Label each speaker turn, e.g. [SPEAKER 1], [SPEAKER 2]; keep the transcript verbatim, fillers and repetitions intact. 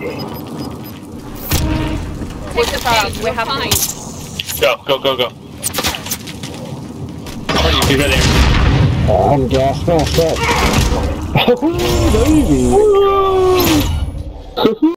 [SPEAKER 1] Take the pace, we're fine.
[SPEAKER 2] Go, go, go, go. He's right there.
[SPEAKER 3] Oh, I'm gas mask up. Oh, baby!